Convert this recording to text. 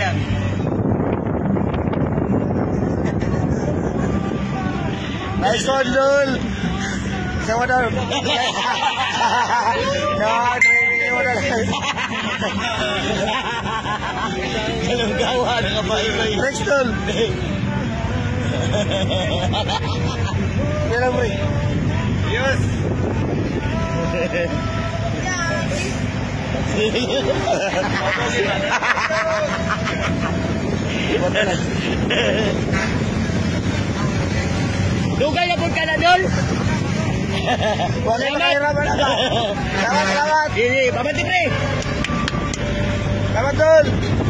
yan. Nice one, Dul. Sama daw. No, training mo na. Anong gawa na kabay-bay? Next, Dul. Yan lang, boy. Yes! Dugay na po ka na, Dol! Wala na kahirapan na ba? Salamat, salamat. Hindi, pabanti pre! Salamat, Dul.